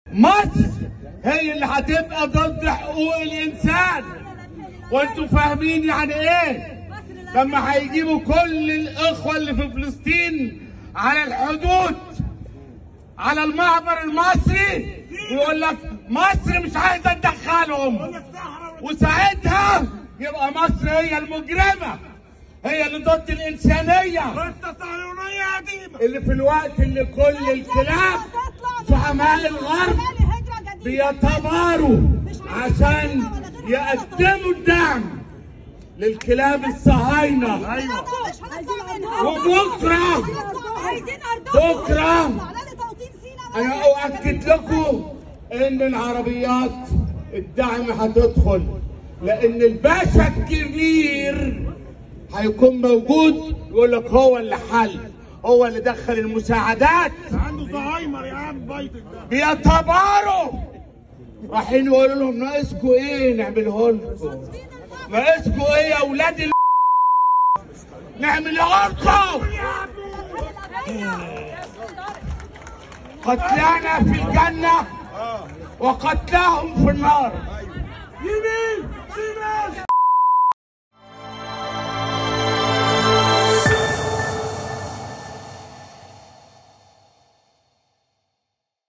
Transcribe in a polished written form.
مصر هي اللي هتبقى ضد حقوق الانسان. وانتوا فاهمين يعني ايه لما هيجيبوا كل الاخوه اللي في فلسطين على الحدود على المعبر المصري ويقول لك مصر مش عايزه تدخلهم، وساعتها يبقى مصر هي المجرمه، هي اللي ضد الانسانيه، اللي في الوقت اللي كل الكلاب زعماء الغرب بيتباروا عشان يقدموا الدعم للكلاب الصهاينه. وبكره انا اؤكد لكم ان العربيات الدعم هتدخل، لان الباشا الكبير هيكون موجود يقول لك هو اللي حل، هو اللي دخل المساعدات. عنده زهايمر يا عم بايدن ده. بيتباروا رايحين يقولوا لهم ناقصكم ايه نعمله لكم؟ ناقصكم ايه يا اولاد نعمله لكم؟ قتلانا في الجنه وقتلاهم في النار. يمين شمال.